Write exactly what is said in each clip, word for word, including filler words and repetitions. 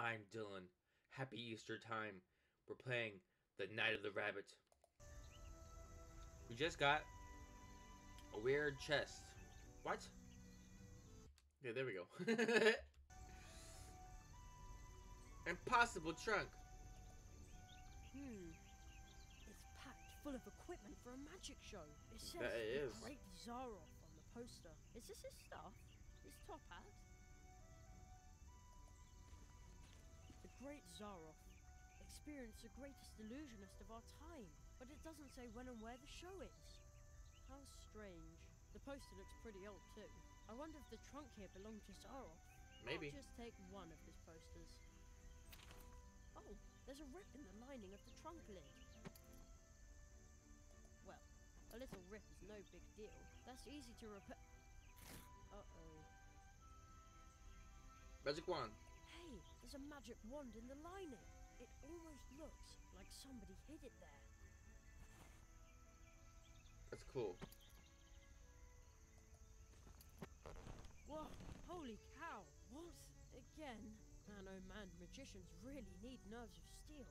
I'm Dylan. Happy Easter time. We're playing the Night of the Rabbit. We just got a weird chest. What? Yeah, there we go. Impossible trunk. Hmm. It's packed full of equipment for a magic show. It says That it the is. Great Zaroff on the poster. Is this his stuff? His top hat? The Great Zaroff experienced the greatest illusionist of our time, but it doesn't say when and where the show is. How strange. The poster looks pretty old too. I wonder if the trunk here belonged to Zaroff. Maybe. I'll just take one of his posters. Oh, there's a rip in the lining of the trunk lid. Well, a little rip is no big deal. That's easy to repair. Uh-oh. Magic wand. Hey, there's a magic wand in the lining. It almost looks like somebody hid it there. That's cool. Whoa, holy cow. What? Again? Man, oh man, magicians really need nerves of steel.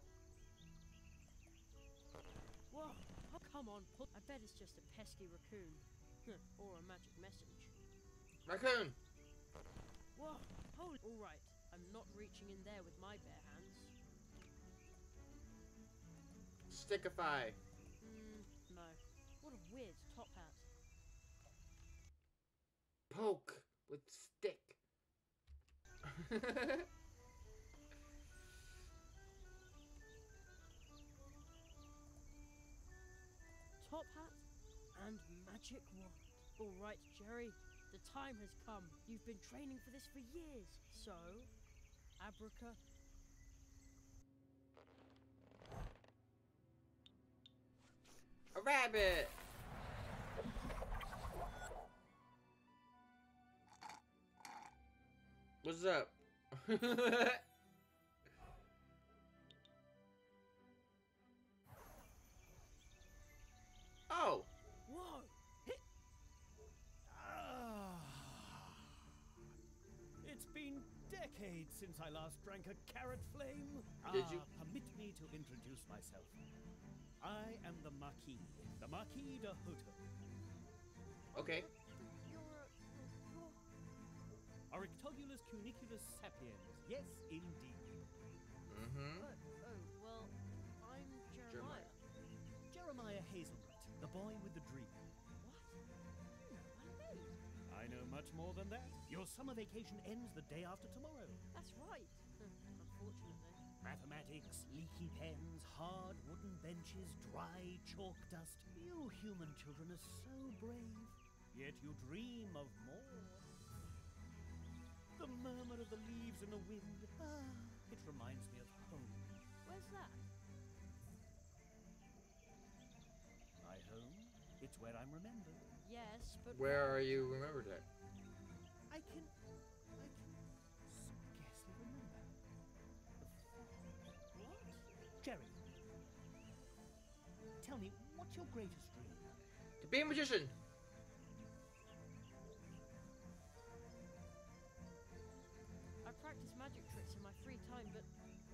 Whoa, oh, come on, pull. I bet it's just a pesky raccoon. Or a magic message. Raccoon! Whoa, holy. Alright, I'm not reaching in there with my bare hands. Stickify. Hmm, no. What a weird top hat. Poke with stick. Top hat and magic wand. Alright, Jerry, the time has come. You've been training for this for years. So, abraca... A rabbit! What's up? Oh! Whoa! Ah, it's been decades since I last drank a carrot flame. Did you? Ah, permit me to introduce myself. I am the Marquis, the Marquis de Hoto. Okay. You're a... You're... Arictobulus cuniculus sapiens. Yes, indeed. Mm-hmm. Oh, oh, well, I'm Jeremiah. Jeremiah. Jeremiah Hazelnut, the boy with the dream. What? Hmm, I know. I know much more than that. Your summer vacation ends the day after tomorrow. That's right. Unfortunately. Mathematics, leaky pens, hard wooden benches, dry chalk dust. You human children are so brave, yet you dream of more. The murmur of the leaves in the wind. Ah, it reminds me of home. Where's that? My home? It's where I'm remembered. Yes, but... Where are you remembered at? I can... I can scarcely remember. What? Jerry, tell me, what's your greatest dream? To be a magician! I practice magic tricks in my free time, but...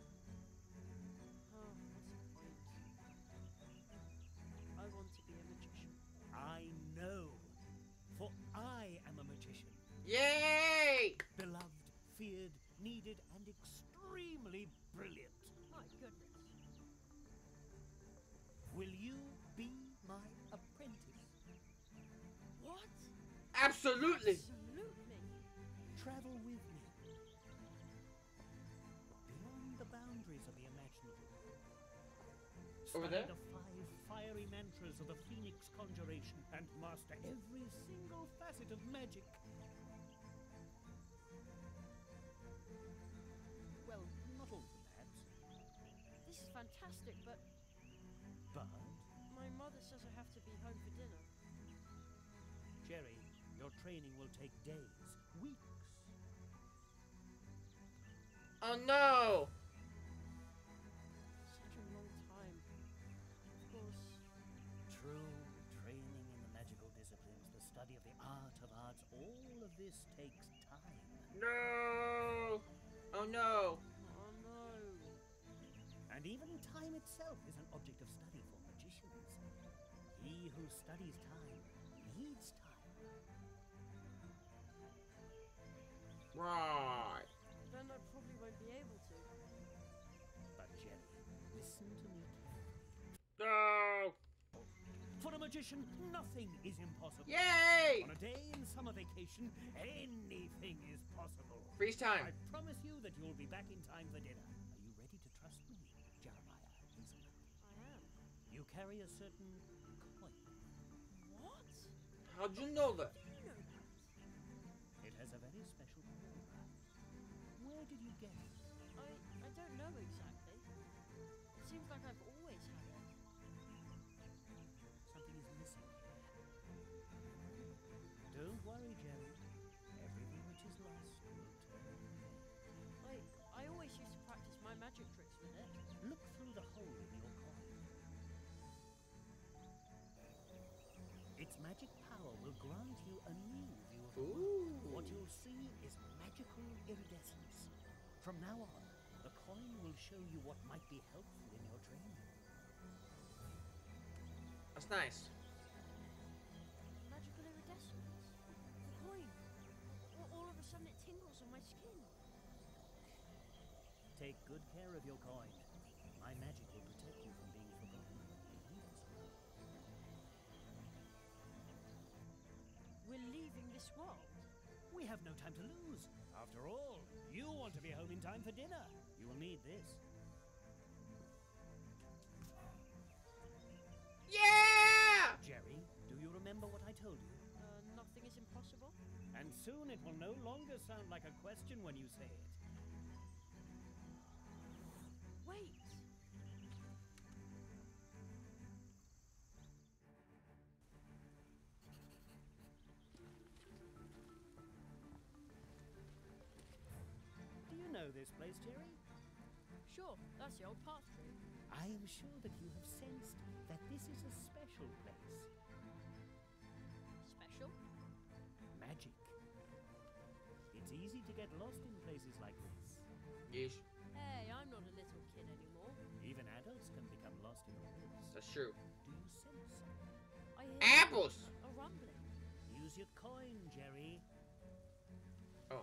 Oh, what's the point? I want to be a magician. I know, for I am a magician. Yay! Beloved, feared, needed, and extremely brilliant. My goodness. Will you be my apprentice? What? Absolutely! Absolutely. Travel with me. Beyond the boundaries of the imaginative. Over there? Study the five fiery mantras of the Phoenix Conjuration and master every single facet of magic. Well, not all of them, perhaps. This is fantastic, but But, my mother says I have to be home for dinner. Jerry, your training will take days, weeks. Oh no! Such a long time. Of course. True, training in the magical disciplines, the study of the art of arts, all of this takes time. No! Oh no! Um, And even time itself is an object of study for magicians. He who studies time needs time. Right. Then I probably won't be able to. But Jerry, listen to me carefully. No! For a magician, nothing is impossible. Yay! On a day in summer vacation, anything is possible. Freeze time. I promise you that you'll be back in time for dinner. Are you ready to trust me, Jeremiah Hazelnut? I am. You carry a certain coin. What? How'd you know that? How do you know that? It has a very special power. Where did you get it? I I don't know exactly. It seems like I've always had it. Something is missing here. Don't worry, Jerry. Everything which is lost will return. I I always used to practice my magic tricks with it. Look through the hole in your coin. Its magic power will grant you a new view of the world. Ooh. What you'll see is magical iridescence. From now on, the coin will show you what might be helpful in your training. That's nice. Magical iridescence. The coin. All, all of a sudden it tingles on my skin. Take good care of your coin. My magic will protect you from being forgotten when you leave this world. We're leaving this world. We have no time to lose. After all, you want to be home in time for dinner. You will need this. Yeah! Jerry, do you remember what I told you? Uh, nothing is impossible. And soon it will no longer sound like a question when you say it. Wait. Do you know this place, Jerry? Sure, that's the old path tree. I am sure that you have sensed that this is a special place. Special? Magic. It's easy to get lost in places like this. Yeesh. Hey, I'm not a little kid anymore. Even adults can become lost in the woods. That's true. Do you sense something? I hear Apples! a rumbling. Use your coin, Jerry. Oh.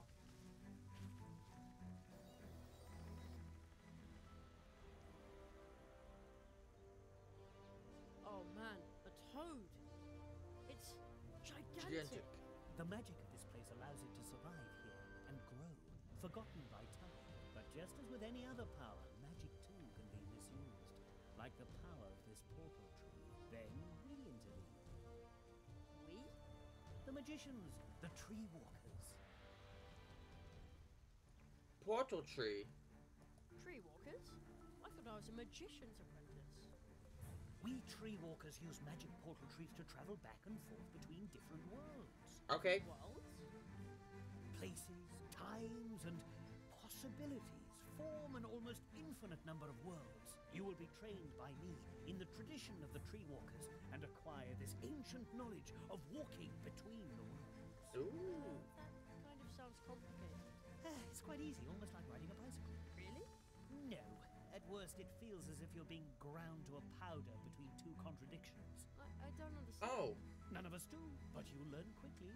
Oh man, a toad. It's gigantic. Gigantic. The magic of this place allows it to survive here and grow, forgotten by time. But just as with any other power, magic too can be misused. Like the power of this portal tree. Then we intervene. We? The magicians, the tree walkers. Portal tree. Tree walkers? I thought I was a magician's apprentice. We tree walkers use magic portal trees to travel back and forth between different worlds. Okay. Worlds? Places, times, and possibilities form an almost infinite number of worlds. You will be trained by me in the tradition of the tree walkers and acquire this ancient knowledge of walking between the worlds. Ooh. That kind of sounds complicated. Ah, it's quite easy, almost like riding a bicycle. Really? No. At worst, it feels as if you're being ground to a powder between two contradictions. I, I don't understand. Oh. None of us do, but you'll learn quickly.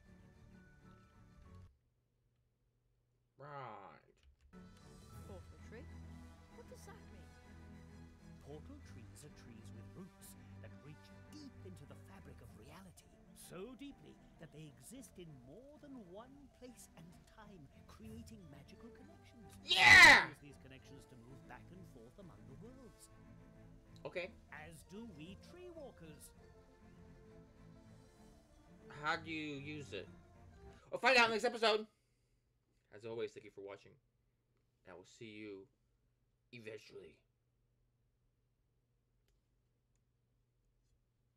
Right. Portal tree? What does that mean? Portal trees are trees with roots that reach deep into the fabric of reality. So deeply that they exist in more than one place and time, creating magical connections. Yeah! Use these connections to move back and forth among the worlds. Okay. As do we tree walkers. How do you use it? We'll find out next episode. As always, thank you for watching. I will see you eventually.